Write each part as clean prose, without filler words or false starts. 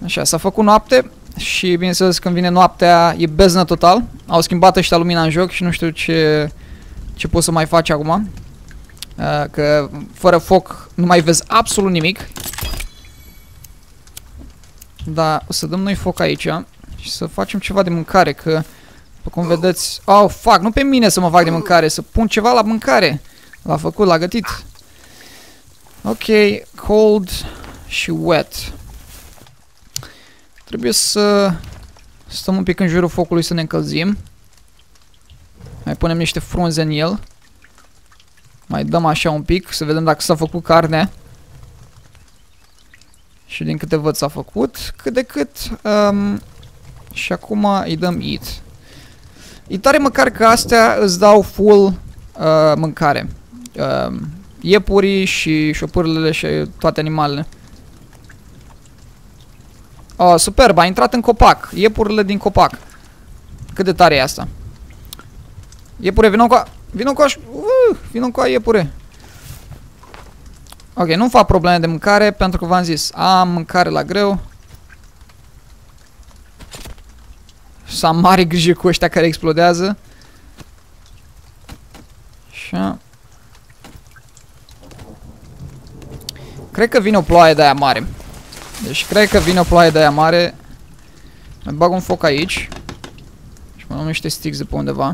Așa, s-a făcut noapte și bineînțeles când vine noaptea e beznă total. Au schimbat ăștia lumina în joc și nu știu ce poți să mai faci acum. Că fără foc nu mai vezi absolut nimic. Dar o să dăm noi foc aici și să facem ceva de mâncare, că după cum vedeți... Oh, fuck, nu pe mine să mă fac de mâncare, să pun ceva la mâncare. L-a făcut, l-a gătit. Ok, cold și wet. Trebuie să stăm un pic în jurul focului să ne încălzim. Mai punem niște frunze în el. Mai dăm așa un pic, să vedem dacă s-a făcut carne. Și din câte văd s-a făcut, cât de cât. Și acum îi dăm eat. E tare măcar că astea îți dau full mâncare. Iepurii și șopârlele și toate animalele. Oh, superb, a intrat în copac. Iepurile din copac. Cât de tare e asta. Iepure, vină cu a... Vină cu a, iepure. Ok, nu fac probleme de mâncare pentru că v-am zis, am mâncare la greu. Să am mare grijă cu ăștia care explodează. Așa. Cred că vine o ploaie de aia mare. Deci cred că vine o ploaie de aia mare. Mai bag un foc aici. Și mai am niște sticks de pe undeva.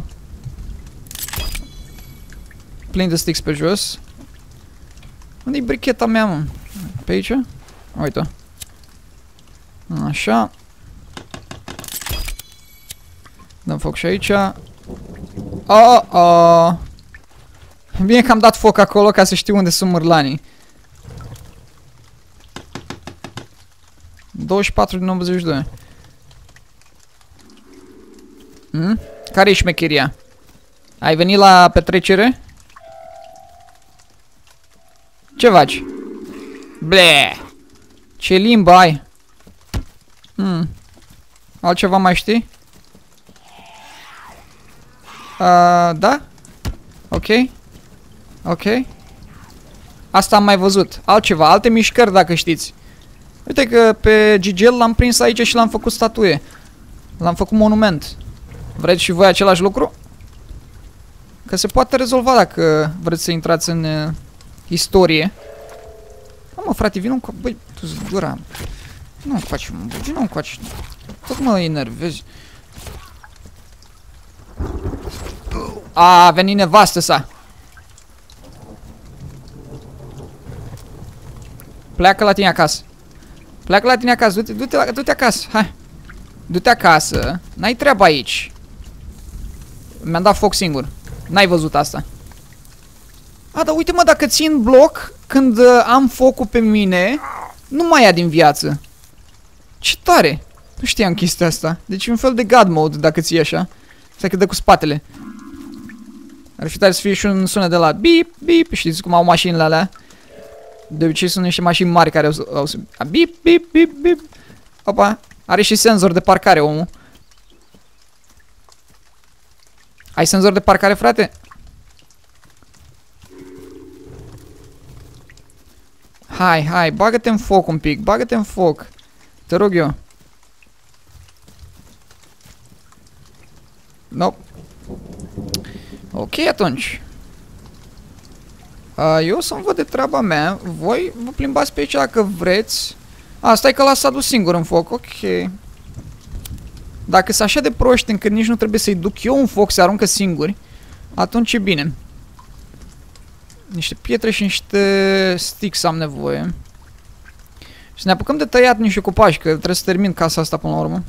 Plin de sticks pe jos. Unde-i bricheta mea, mă? Pe aici? Uite. Așa. Dăm foc și aici. Bine că am dat foc acolo ca să știu unde sunt mârlanii. 24 din 82. Care-i șmecheria? Ai venit la petrecere? Ce faci? Ble! Ce limbă ai? Altceva mai știi? Da? Ok. Ok. Asta am mai văzut. Altceva, alte mișcări dacă știți. Uite că pe Gigel l-am prins aici și l-am făcut statuie. L-am făcut monument. Vreți și voi același lucru? Că se poate rezolva dacă vreți să intrați în istorie. Mă, frate, vină cu... Băi, tu-ți gura. Nu-mi faci, mă, băi, nu-mi faci. Tot mă enervezi. A venit nevastă sa. Pleacă la tine acasă. Pleacă la tine acasă, du-te acasă, hai. Du-te acasă, n-ai treabă aici. Mi-am dat foc singur. N-ai văzut asta. A, dar uite mă, dacă țin bloc, când am focul pe mine, nu mai ia din viață. Ce tare. Nu știam chestia asta. Deci e un fel de God mode dacă ții așa. Stai că dă cu spatele. Ar fi tare să fie și un sunet de la bip, bip. Știți cum au mașinile alea? De obicei sunt niște mașini mari care au bip, bip, bip, bip. Opa, are și senzor de parcare omul. Ai senzor de parcare, frate? Hai, bagă-te în foc un pic, bagă-te în foc. Te rog eu. Nope. Ok, atunci. Eu o să-mi văd de treaba mea. Voi vă plimbați pe aici dacă vreți. Stai că l-ați adus singur în foc, ok. Dacă sunt așa de proști încât nici nu trebuie să-i duc eu un foc, se aruncă singuri, atunci e bine. Niște pietre și niște sticks am nevoie. Și ne apucăm de tăiat niște copaci, că trebuie să termin casa asta până la urmă.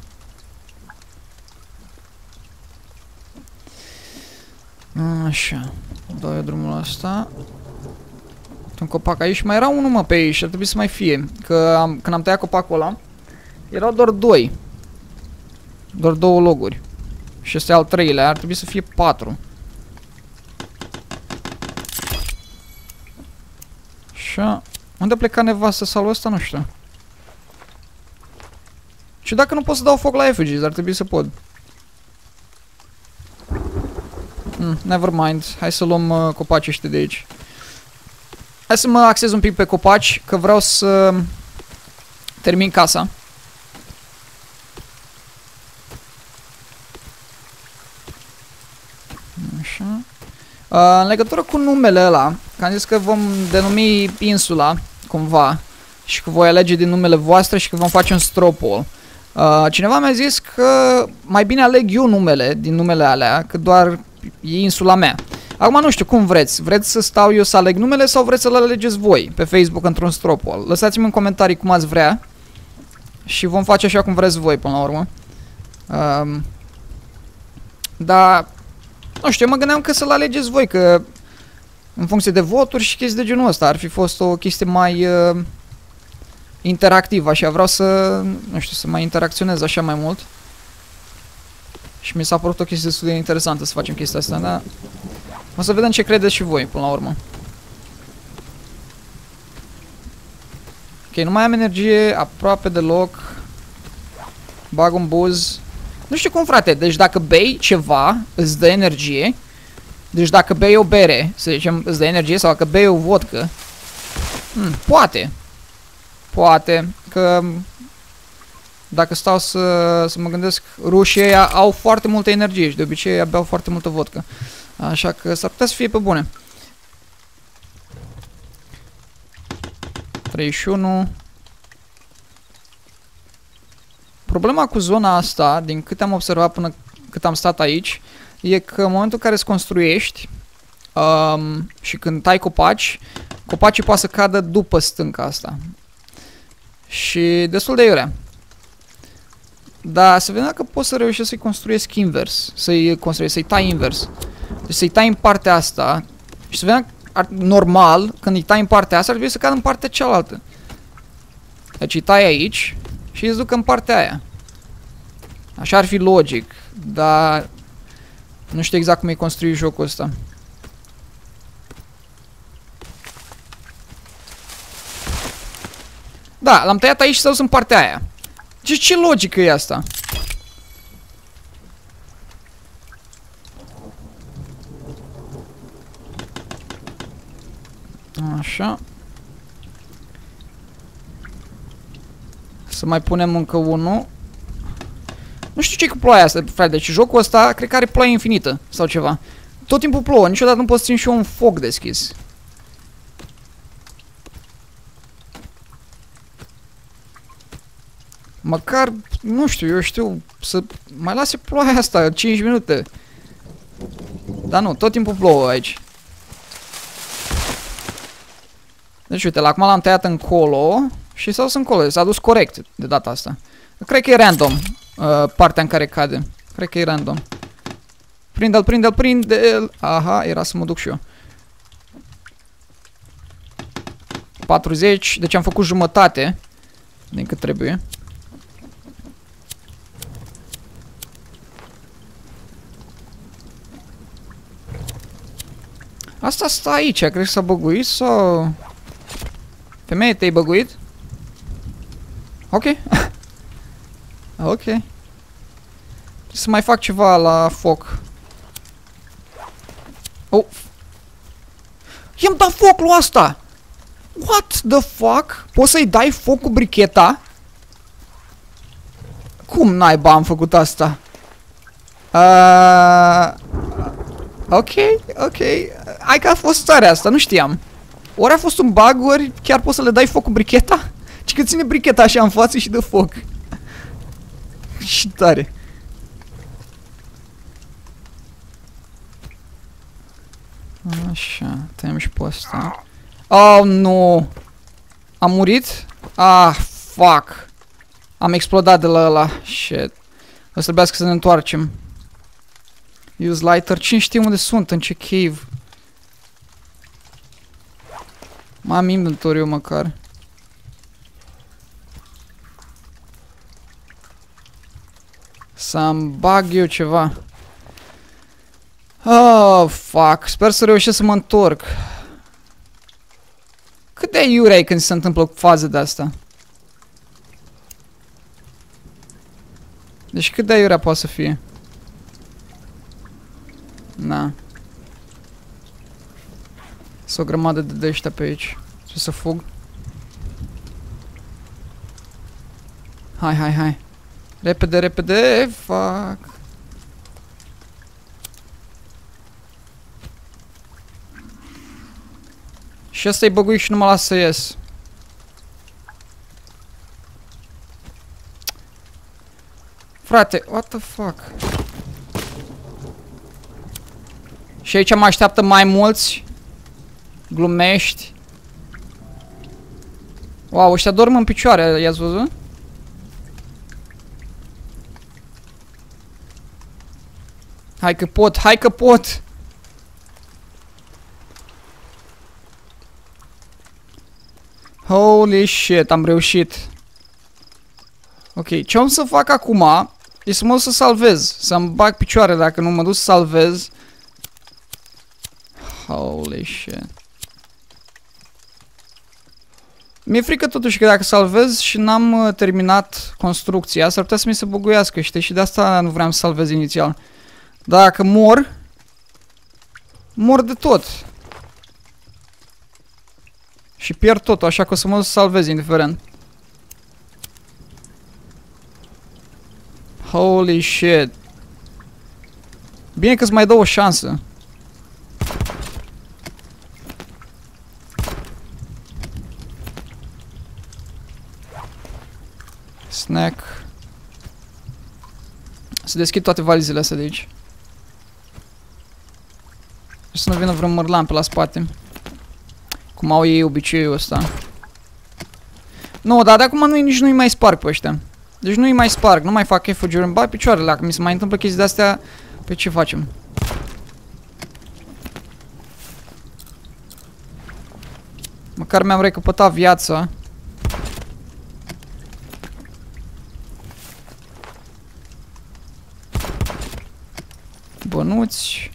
Așa. Dau eu drumul ăsta. Un copac aici. Mai era unul, mă, pe aici. Ar trebui să mai fie. Că când am tăiat copacul ăla, erau doar 2. Doar 2 loguri. Și ăsta e al 3-lea. Ar trebui să fie 4. Așa. Unde a plecat nevastă salul ăsta? Nu știu. Și dacă nu pot să dau foc la effigies, ar trebui să pot. Never mind. Hai să luăm copacii ăștia de aici. Hai să mă axez un pic pe copaci, că vreau să termin casa. În legătură cu numele ăla, că am zis că vom denumi insula, cumva, și că voi alege din numele voastre și că vom face un straw poll. Cineva mi-a zis că mai bine aleg eu numele din numele alea, că doar e insula mea. Acum nu știu, cum vreți? Vreți să stau eu să aleg numele sau vreți să-l alegeți voi pe Facebook într-un straw poll? Lăsați-mi în comentarii cum ați vrea și vom face așa cum vreți voi până la urmă. Dar, nu știu, eu mă gândeam că să-l alegeți voi, că în funcție de voturi și chestii de genul ăsta ar fi fost o chestie mai interactivă, așa, vreau să, nu știu, să mai interacționez așa mai mult. Și mi s-a părut o chestie destul de interesantă să facem chestia asta, dar o să vedem ce credeți și voi până la urmă. Ok, nu mai am energie aproape deloc. Bag un buz. Nu știu cum, frate, deci dacă bei ceva, îți dă energie. Deci dacă bei o bere, să zicem, îți dă energie, sau dacă bei o vodcă, poate. Poate, că dacă stau să mă gândesc, rușii ăia au foarte multă energie și de obicei ăia beau foarte multă vodcă. Așa că s-ar putea să fie pe bune. 31. Problema cu zona asta, din câte am observat până cât am stat aici, e că în momentul în care îți construiești și când tai copaci, copacii poate să cadă după stânca asta. Și destul de iurea. Dar să vedem dacă pot să reușesc să-i construiesc invers. Să-i tai invers. Deci să-i tai în partea asta. Și să vedem, normal, când îi tai în partea asta, ar trebui să cadă în partea cealaltă. Deci îi tai aici și îi duc în partea aia. Așa ar fi logic. Dar nu știu exact cum e construit jocul ăsta. Da, l-am tăiat aici și s-a dus în partea aia. Deci ce logică e asta? Așa. Să mai punem încă unul. Nu știu ce cu ploaia asta, frate. Deci jocul ăsta cred că are ploaie infinită sau ceva. Tot timpul plouă, niciodată nu pot să țin și eu un foc deschis. Măcar, nu știu, eu știu, să mai lase ploaia asta 5 minute. Dar nu, tot timpul plouă aici. Deci uite, acum l-am tăiat încolo și s-a dus încolo, s-a dus corect de data asta. Cred că e random partea în care cade. Cred că e random. Prinde-l, prinde-l, prinde-l. Aha, era să mă duc și eu. 40, deci am făcut jumătate din cât trebuie. Asta stă aici, cred că s-a băguit sau... Femeie, te-ai băguit? Ok. Ok. Trebuie să mai fac ceva la foc. Oh. I-am dat foc lui asta! What the fuck? Poți să-i dai foc cu bricheta? Cum naiba am făcut asta? Ok, ok. Hai că a fost starea asta, nu știam. Ori a fost un bug, ori chiar poți să le dai foc cu bricheta? Și că ține bricheta așa în față și dă foc. Și tare. Așa, tăiem și pe ăsta. Oh, nu. Am murit? Ah, fuck. Am explodat de la ăla. Shit. O să trebuiască să ne întoarcem. Use lighter. Cine știe unde sunt? În ce cave? Mai am inventoriu măcar. Să-mi bag eu ceva. Oh, fuck. Sper să reușesc să mă întorc. Cât de iurea e când se întâmplă faze de asta? Deci cât de iurea poate să fie? Na. Sunt o grămadă de ăștia pe aici. Trebuie să fug. Hai, hai, hai. Repede, repede. Fuck. Și ăsta e băguit și nu mă lasă să ies. Frate, what the fuck? Și aici mă așteaptă mai mulți. Glumești. Wow, ăștia dorm în picioare, i-ați văzut? Hai că pot, hai că pot! Holy shit, am reușit. Ok, ce am să fac acum e să mă duc să salvez. Să-mi bag picioarele dacă nu mă duc să salvez. Holy shit. Mi-e frică totuși că dacă salvez și n-am terminat construcția, s-ar putea să mi se buguiască, știi? Și de asta nu vreau să salvez inițial. Dacă mor, mor de tot. Și pierd totul, așa că o să mă duc să salvez indiferent. Holy shit. Bine că îți mai dă o șansă. Snack. Să deschid toate valizele astea de aici. Și să nu vină vreun mărlan pe la spate. Cum au ei obiceiul ăsta. Nu, dar de acum nici nu-i mai sparg pe ăștia. Deci nu-i mai sparg, nu mai fac efugeri, îmi bag picioarele. Dacă mi se mai întâmplă chestii de-astea, pe ce facem? Măcar mi-am recăpătat viața. Bănuți.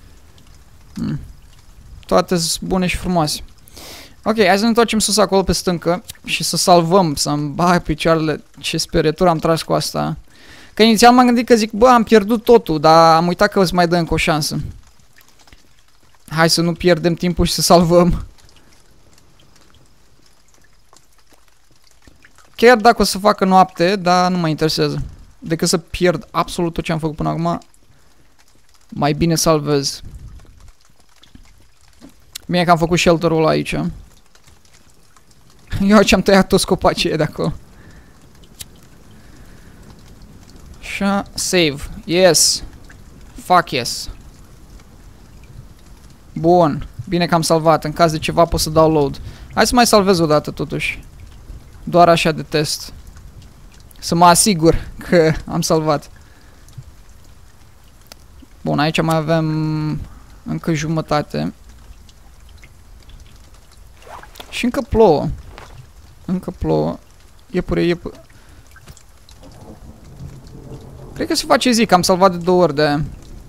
Toate sunt bune și frumoase. Ok, hai să ne întoarcem sus acolo pe stâncă și să salvăm, să-mi bag picioarele. Ce sperietură am tras cu asta. Că inițial m-am gândit că zic, bă, am pierdut totul, dar am uitat că o să mai dă încă o șansă. Hai să nu pierdem timpul și să salvăm. Chiar dacă o să facă noapte, dar nu mă interesează. Decât să pierd absolut tot ce am făcut până acum, mai bine salvez. Bine că am făcut shelter-ul ăla aici. Eu ce-am tăiat toți copacii de acolo. Așa, save. Yes. Fuck yes. Bun. Bine că am salvat. În caz de ceva pot să dau load. Hai să mai salvez o dată totuși. Doar așa de test. Să mă asigur că am salvat. Bun, aici mai avem încă jumătate. Și încă plouă. Încă plouă. Iepure. Cred că se face zi, că am salvat de 2 ori de aia.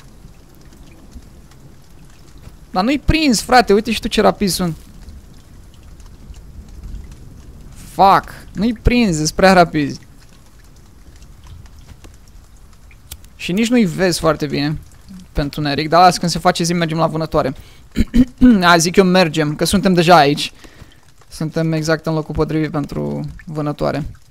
Dar nu-i prins, frate. Uite și tu ce rapid sunt. Fuck. Nu-i prins, sunt prea rapizi. Și nici nu-i vezi foarte bine pe întuneric. Dar las, când se face zi, mergem la vânătoare. Zic eu mergem, că suntem deja aici. Suntem exact în locul potrivit pentru vânătoare.